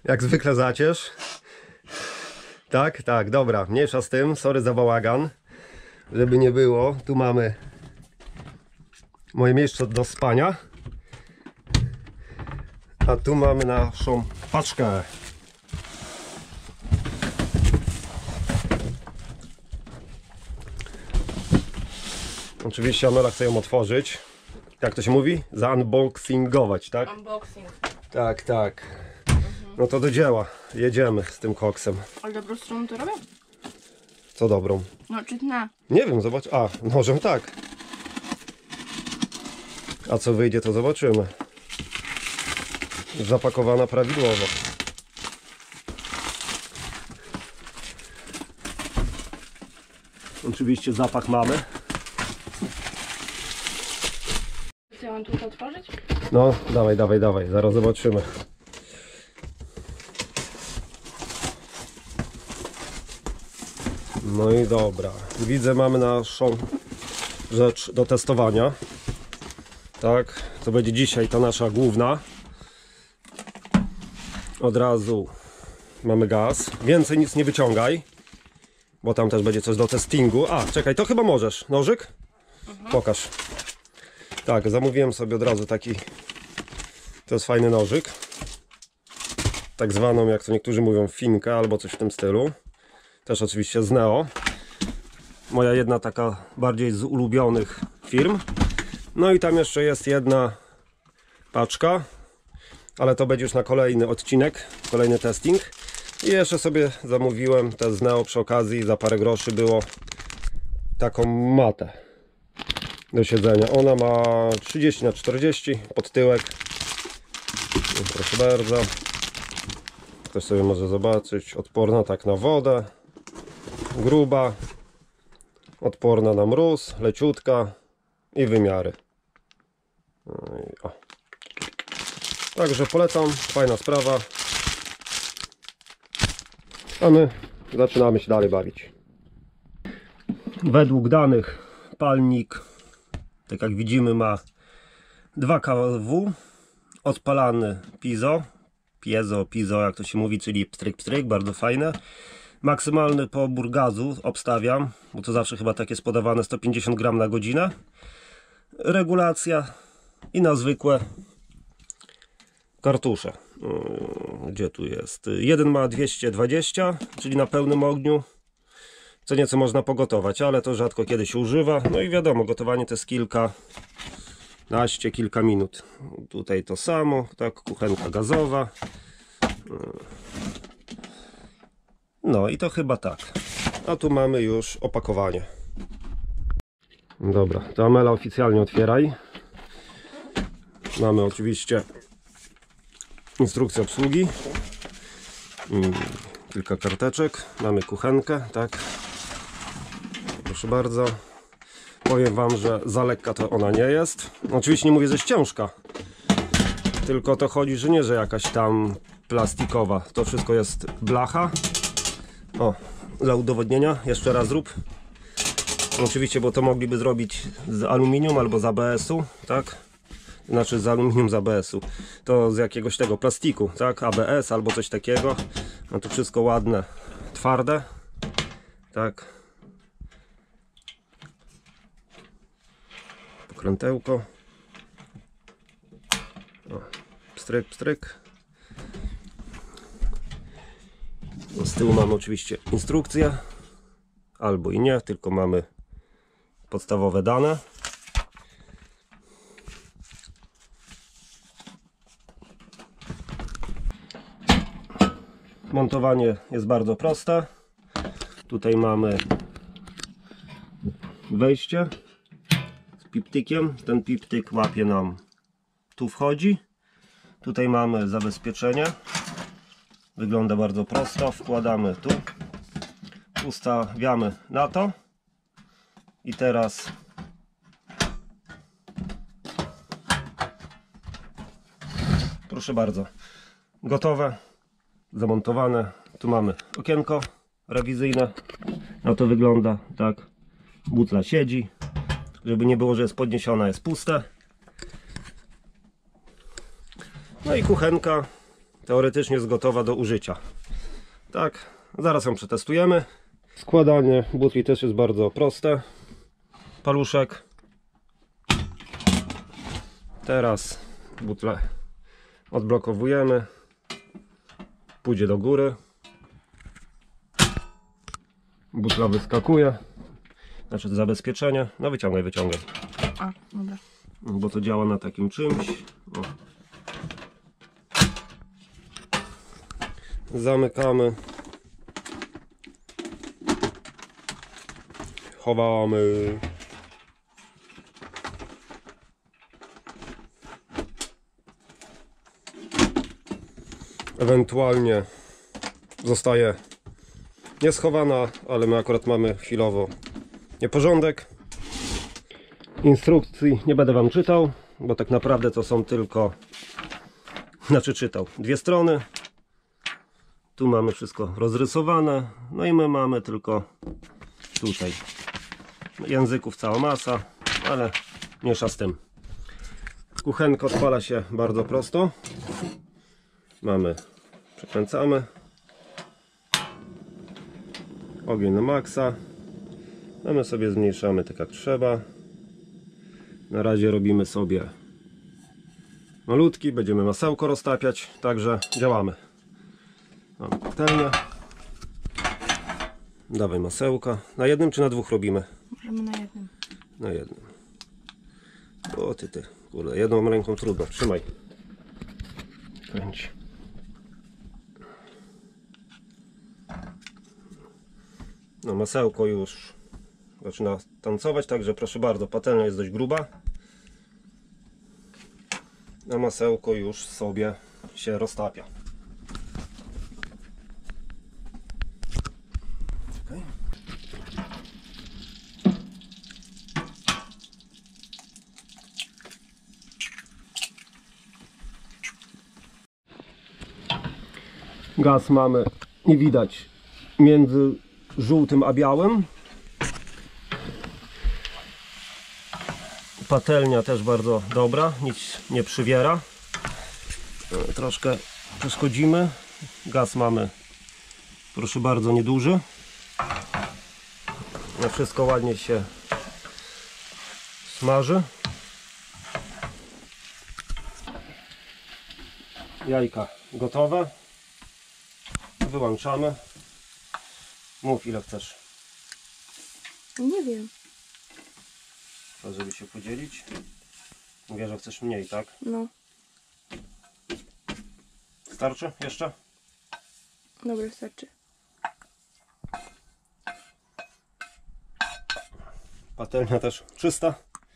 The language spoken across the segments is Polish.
Jak zwykle zacierz. Tak, tak, dobra, mniejsza z tym, sorry za bałagan. Żeby nie było, tu mamy moje miejsce do spania. A tu mamy naszą paczkę. Oczywiście Amela chce ją otworzyć. Jak to się mówi? Zaunboxingować, tak? Unboxing. Tak, tak. No to do dzieła. Jedziemy z tym koksem. Ale dobrą stroną to robię? Co dobrą? No, czy tnę? Nie wiem, zobacz. A, nożem tak. A co wyjdzie, to zobaczymy. Zapakowana prawidłowo. Oczywiście zapach mamy. Chcę ją tu otworzyć? No, dawaj, dawaj, dawaj. Zaraz zobaczymy. No i dobra. Widzę, mamy naszą rzecz do testowania. Tak, to będzie dzisiaj ta nasza główna. Od razu mamy gaz. Więcej nic nie wyciągaj, bo tam też będzie coś do testingu. A, czekaj, to chyba możesz. Nożyk? Pokaż. Tak, zamówiłem sobie od razu taki. To jest fajny nożyk. Tak zwaną, jak to niektórzy mówią, finkę albo coś w tym stylu. Też oczywiście z Neo. Moja jedna taka bardziej z ulubionych firm. No i tam jeszcze jest jedna paczka. Ale to będzie już na kolejny odcinek, kolejny testing. I jeszcze sobie zamówiłem te z Neo przy okazji, za parę groszy było taką matę do siedzenia. Ona ma 30×40 pod tyłek. No, proszę bardzo. Ktoś sobie może zobaczyć. Odporna tak na wodę. Gruba. Odporna na mróz. Leciutka. I wymiary. No i, o. Także polecam. Fajna sprawa. A my zaczynamy się dalej bawić. Według danych palnik, tak jak widzimy, ma 2 kW. Odpalany piezo, jak to się mówi, czyli pstryk, pstryk, bardzo fajne. Maksymalny pobór gazu obstawiam, bo to zawsze chyba tak jest podawane, 150 gram na godzinę. Regulacja i na zwykłe kartusze. Gdzie tu jest? Jeden ma 220, czyli na pełnym ogniu. Co nieco można pogotować, ale to rzadko kiedy się używa. No i wiadomo, gotowanie to jest kilka minut. Tutaj to samo, tak, kuchenka gazowa. No i to chyba tak. A tu mamy już opakowanie. Dobra, to Amela oficjalnie otwieraj. Mamy oczywiście instrukcję obsługi. Kilka karteczek. Mamy kuchenkę, tak. Proszę bardzo. Powiem wam, że za lekka to ona nie jest. Oczywiście nie mówię, że jest ciężka. Tylko to chodzi, że nie, że jakaś tam plastikowa. To wszystko jest blacha. O, dla udowodnienia jeszcze raz zrób. Oczywiście, bo to mogliby zrobić z aluminium albo z ABS-u, tak? Znaczy z aluminium, z ABS-u. To z jakiegoś tego plastiku, tak? ABS albo coś takiego. No to wszystko ładne, twarde. Tak. Pokrętełko. O, pstryk, pstryk. Z tyłu mamy oczywiście instrukcję. Albo i nie, tylko mamy podstawowe dane. Montowanie jest bardzo proste. Tutaj mamy wejście z piptykiem. Ten piptyk łapie nam, tu wchodzi. Tutaj mamy zabezpieczenie. Wygląda bardzo prosto. Wkładamy tu. Ustawiamy na to. I teraz proszę bardzo. Gotowe. Zamontowane. Tu mamy okienko rewizyjne. No to wygląda tak. Butla siedzi. Żeby nie było, że jest podniesiona, jest puste. No i kuchenka teoretycznie jest gotowa do użycia. Tak, zaraz ją przetestujemy. Składanie butli też jest bardzo proste. Paluszek. Teraz butlę odblokowujemy. Pójdzie do góry. Butla wyskakuje. Znaczy zabezpieczenie. No wyciągaj. A, dobra. Bo to działa na takim czymś. O. Zamykamy. Chowamy. Ewentualnie zostaje nieschowana, ale my akurat mamy chwilowo nieporządek. Instrukcji nie będę wam czytał, bo tak naprawdę to są tylko, czytał 2 strony. Tu mamy wszystko rozrysowane, no i my mamy tylko tutaj języków cała masa, ale mniejsza z tym. Kuchenka odpala się bardzo prosto. Przekręcamy. Ogień na maksa. My sobie zmniejszamy tak jak trzeba. Na razie robimy sobie malutki, będziemy masełko roztapiać, także działamy. Mamy patelnię. Dawaj masełka. Na jednym czy na 2 robimy? Możemy na jednym. Na jednym. O ty, kurde, jedną ręką trudno, trzymaj. Kręć. No masełko już zaczyna tancować, także proszę bardzo, patelnia jest dość gruba. A masełko już sobie się roztapia. Okay. Gaz mamy, nie widać, między żółtym a białym. Patelnia też bardzo dobra, nic nie przywiera. Troszkę przeszkodzimy. Gaz mamy, proszę bardzo, nieduży. Wszystko ładnie się smaży. Jajka gotowe. Wyłączamy. Mów ile chcesz. Nie wiem. To żeby się podzielić. Mówię, że chcesz mniej, tak? No. Starczy jeszcze? Dobra, starczy. Patelnia też czysta.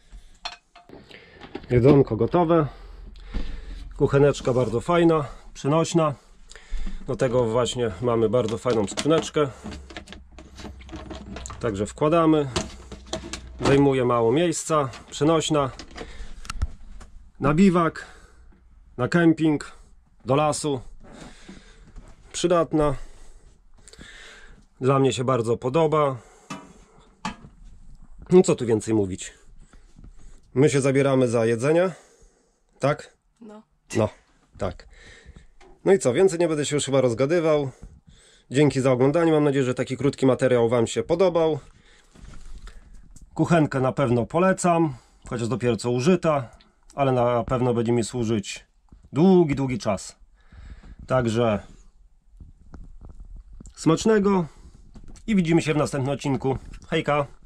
Jedzonko gotowe. Kucheneczka bardzo fajna, przenośna. Do tego właśnie mamy bardzo fajną skrzyneczkę. Także wkładamy. Zajmuje mało miejsca. Przenośna. Na biwak, na kemping, do lasu. Przydatna. Dla mnie się bardzo podoba. No co tu więcej mówić. My się zabieramy za jedzenie. Tak? No. No, tak. No i co, więcej nie będę się już chyba rozgadywał. Dzięki za oglądanie. Mam nadzieję, że taki krótki materiał wam się podobał. Kuchenkę na pewno polecam, chociaż dopiero co użyta, ale na pewno będzie mi służyć długi czas. Także smacznego i widzimy się w następnym odcinku. Hejka!